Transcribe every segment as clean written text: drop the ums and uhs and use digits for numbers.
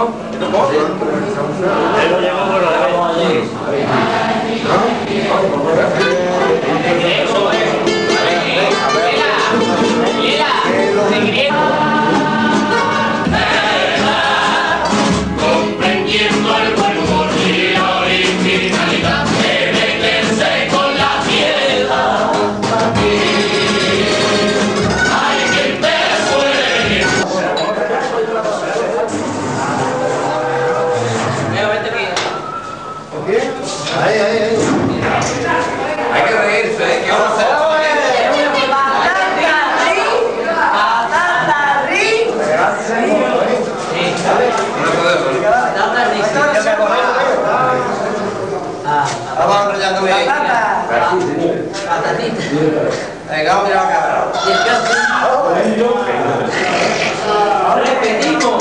¿no? ¿Esto por? Él lo llevó por la vez. Comprendiendo el buen humor y la originalidad de meterse con la piedra. Hay quien te sueñe. Ahí. Hay que reírse, ¿eh? Que vamos a hacer. Vamos enrollando bien. Venga, vamos a mirar acá. Repetimos.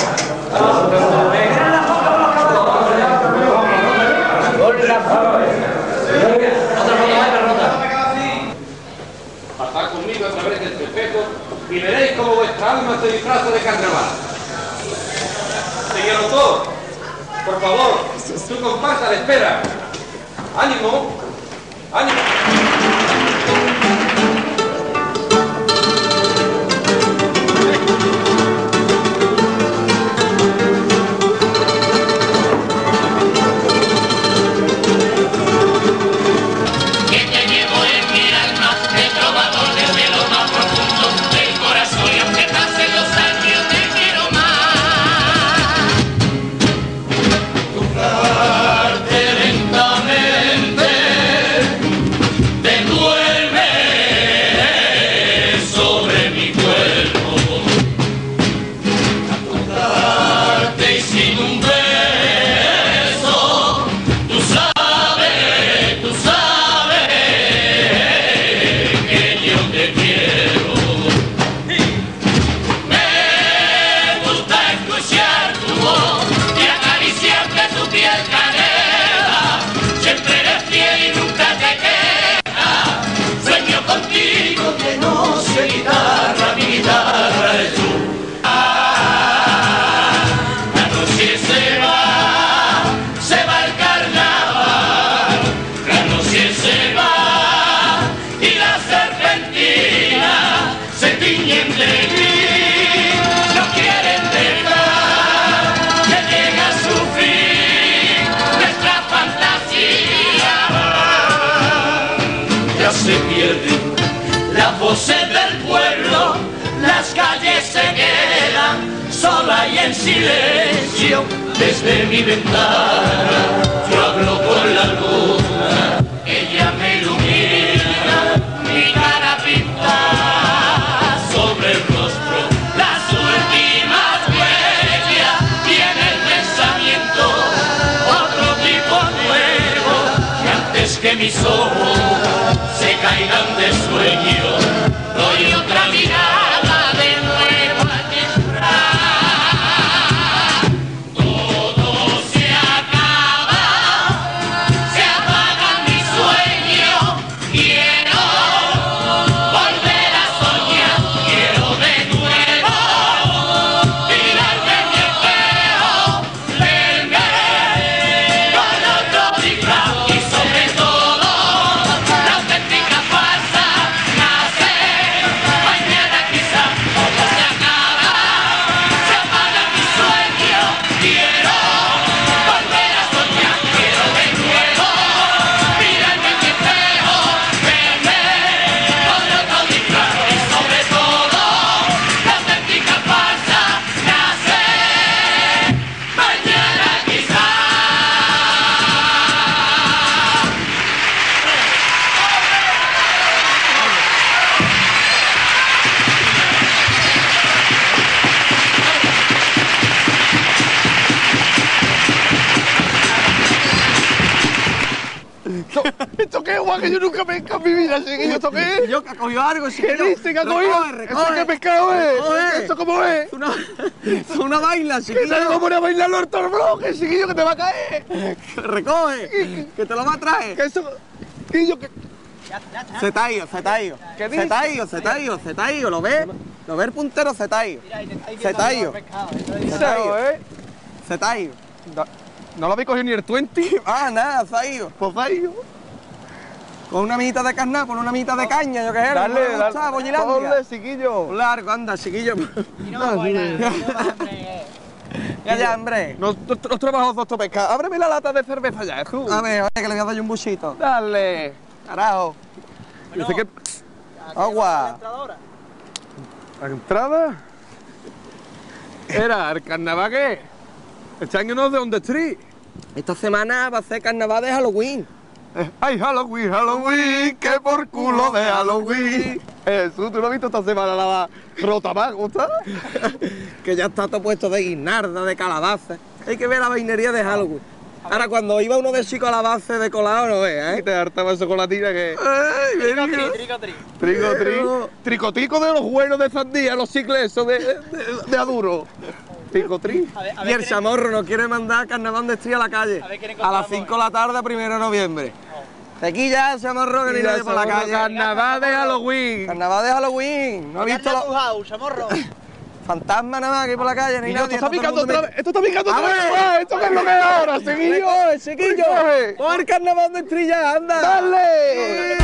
Pasad conmigo a través del espejo y veréis cómo vuestra alma se disfraza de carnaval. Señor autor, por favor, tu comparsa le espera. ¡Ánimo! ¡Ánimo! Se pierden las voces del pueblo, las calles se quedan solas y en silencio. Desde mi ventana yo hablo con la luna, ella me ilumina, mi cara pinta sobre el rostro las últimas huellas y en el pensamiento otro tipo nuevo que antes que mis ojos se caigan de sueño, doy otra mirada de nuevo al disfraz. Todo se acaba, se apagan mis sueños, quiero volver a soñar, quiero de nuevo mirarme en mi espejo, verme con otro disfraz y sobre todo ¿Esto qué, Juan? Que yo nunca he pescado en mi vida, así que yo toqué. Yo que ha cogido algo, sí. ¿Qué dice que ha cogido? ¿Esto qué pescado es? ¿Esto cómo es? Es una baila, ¿Qué tal chiquillo. cómo a bailarlo el torbloque, chiquillo, que te va a caer? Recoge, que te lo va a traer. Que eso... Chiquillo, que... Se te ha ido. ¿Qué Se te ha ido, ¿lo ves? ¿Lo ves el puntero? Se te ha ido. Se te ha ido. Sao, ¿eh? Se te ha ido. ¿No lo habéis cogido ni el 20? Ah, nada, se ha ido. Pues se ha ido. Con una mitad de carná, con una mitad de caña, yo qué sé. Dale, ¿no me gusta, Boñilandia? ponle, chiquillo. Largo, anda, chiquillo. Y no me buena, Ya, hombre. Los trabajos de pesca. Ábreme la lata de cerveza ya, Jesús. A ver, que le voy a dar yo un buchito. Dale. Carajo. Dice que Agua. la entrada era el carnaval que este año no es de On the Street. Esta semana va a ser carnaval de Halloween. Ay, Halloween, Halloween, que por culo de Halloween. Jesús, ¿tú no has visto esta semana la rota más? ¿Cómo está? Que ya está todo puesto de guinarda, de calabaza. Hay que ver la vainería de Halloween. Ahora, cuando iba uno de chico a la base de colado, no veas, Y ¿eh? te hartaba el chocolatina que... Ay, Trico. Tricotico de los buenos de sandía, los chicles esos de aduro. Tricotri. Y el chamorro nos quiere mandar carnaval de estrella a la calle. A ver quién A las encontramos 5 de la tarde, 1 de noviembre. Tequilla, el chamorro, que ni nadie por la calle. Carnaval de Halloween. Carnaval de Halloween. ¿No has visto Carna tu los house, chamorro. fantasmas nada más aquí por la calle? Ni Y nadie. esto está todo el picando mundo otra vez. Esto está picando otra vez. ver. Ah, ¿esto qué es lo que es ahora, Seguillo? ¡Recoge, chiquillo! Recoge. ¡Pon el carnaval de estrella, anda! ¡Dale!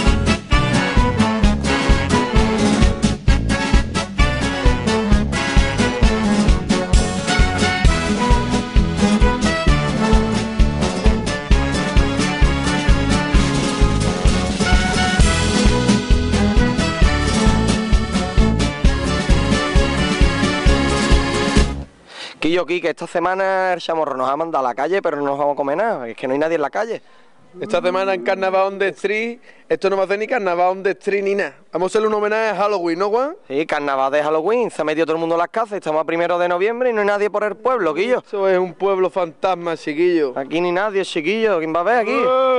Quillo, que esta semana el chamorro nos ha mandado a la calle, pero no nos vamos a comer nada. Es que no hay nadie en la calle. Esta semana en Carnaval on the Street, esto no va a hacer ni Carnaval on the Street ni nada. Vamos a hacerle un homenaje a Halloween, ¿no, Juan? Sí, carnaval de Halloween. Se ha metido todo el mundo en las casas. Estamos a 1 de noviembre y no hay nadie por el pueblo, Quillo. Eso es un pueblo fantasma, chiquillo. Aquí ni nadie, chiquillo. ¿Quién va a ver aquí?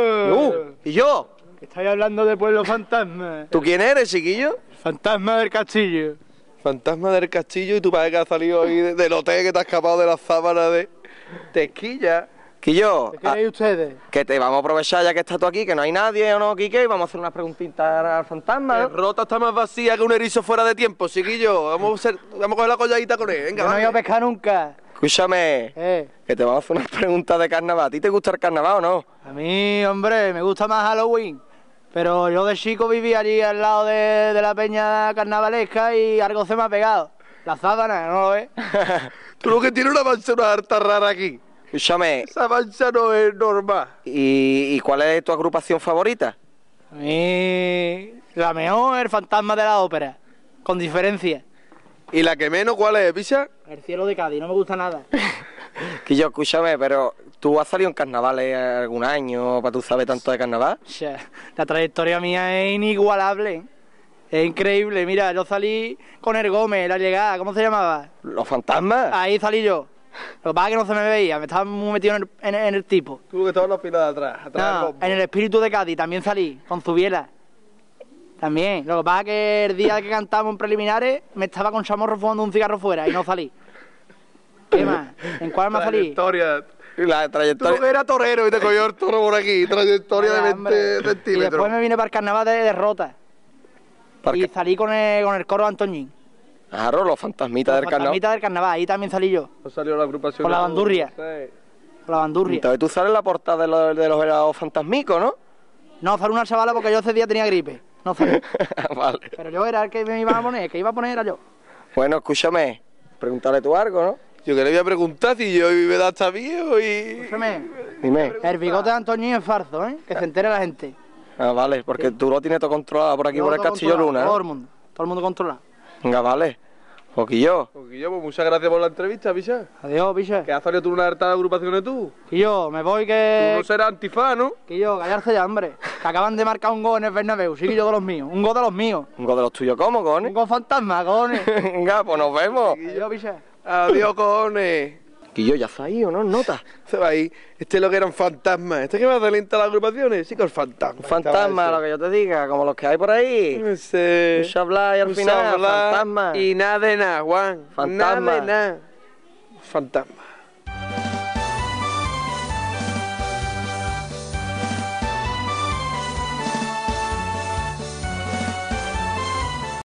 ¿Y yo? Estoy hablando de pueblo fantasma. ¿Tú quién eres, chiquillo? Fantasma del castillo. Fantasma del castillo y tu padre que ha salido ahí del hotel, que te ha escapado de la sábana de Tequilla. Quillo, ¿Qué queréis ustedes? que te vamos a aprovechar ya que estás tú aquí, que no hay nadie o no, Quique, y vamos a hacer unas preguntitas al fantasma. La rota está más vacía que un erizo fuera de tiempo, chiquillo. Vamos a coger la colladita con él. Venga, Yo no he ido a vale. pescar nunca. Escúchame, que te vamos a hacer unas preguntas de carnaval. ¿A ti te gusta el carnaval o no? A mí, hombre, me gusta más Halloween. Pero yo de chico viví allí al lado de la peña carnavalesca y algo se me ha pegado. La sábana, ¿no lo ves? Tú lo que tienes una mancha una harta rara aquí. Escúchame, Esa mancha no es normal. ¿y cuál es tu agrupación favorita? A mí, la mejor es el fantasma de la ópera, con diferencia. ¿Y la que menos cuál es, picha? El cielo de Cádiz, no me gusta nada. Quillo, escúchame, pero ¿tú has salido en carnavales algún año para tú sabes tanto de carnaval? O sea, la trayectoria mía es inigualable. Es increíble. Mira, yo salí con el Gómez, la llegada, ¿cómo se llamaba? ¿Los fantasmas? Ahí salí yo. Lo que pasa es que no se me veía, me estaba muy metido en el tipo. Tú que estabas en la fila de atrás del No, bombo. en el espíritu de Cádiz también salí, con Zubiela. También. Lo que pasa es que el día que cantamos en preliminares me estaba con chamorro fumando un cigarro fuera y no salí. ¿Qué más? ¿En cuál más salí? Trayectoria. La Tú trayectoria... que eras torero y te cogió el toro por aquí. Trayectoria Nada, de hombre. 20 Y centímetros. después me vine para el carnaval de derrota. Y salí con el coro de Antoñín. Claro, los fantasmitas del carnaval. Fantasmita del carnaval, ahí también salí yo. No salió la agrupación. Con la de- bandurria. Sí. Con la bandurria. Entonces tú sales en la portada de los helados fantasmicos, ¿no? No, salió una chavala porque yo ese día tenía gripe. No salí. Vale. Pero yo era el que me iba a poner, el que iba a poner era yo. Bueno, escúchame, pregúntale tú algo, ¿no? Yo que le voy a preguntar si yo mi edad está viejo y... Escúchame, Dime. el bigote de Antoñín es farzo, ¿eh? Que se entere la gente. Ah, vale, porque tú lo tienes todo controlado por aquí, por el Todo Castillo controlado, Luna, Todo ¿eh? el mundo controlado. Venga, vale. Joquillo. Poquillo, pues muchas gracias por la entrevista, picha. Adiós, picha. Que has salido tú en una harta de agrupaciones tú. Que yo, me voy Tú que... no serás antifaz, ¿no? Que yo, callarse ya, hombre. Que acaban de marcar un gol en el Bernabéu. Sí que yo de los míos. Un gol de los míos. Un gol de los tuyos, ¿cómo, Un cojones? gol fantasma, cojones. Venga, pues nos vemos. Adiós, picha. Adiós, cojones. Quillo, ya se ha ido, ¿no? Nota. Se va ahí. Este es lo que eran fantasmas. ¿Este que va a adelantar las agrupaciones? Sí que es fantasma. Un fantasma, lo que yo te diga, como los que hay por ahí. Ese... Mucho hablar y al Mucho final, hablar fantasma. Y nada de nada, Juan. Fantasma. Nada de nada. Fantasma.